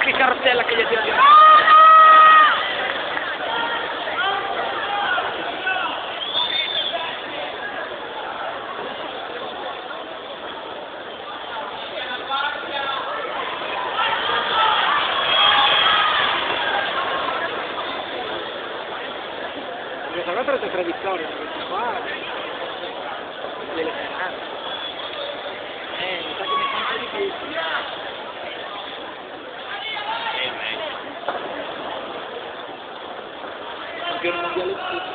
che carrozzella che gli ha tirato. Questa qua ha preso 3 vittorie, questa qua delle speranze. Mi sa che ne fa un po' di più. Campione mondiale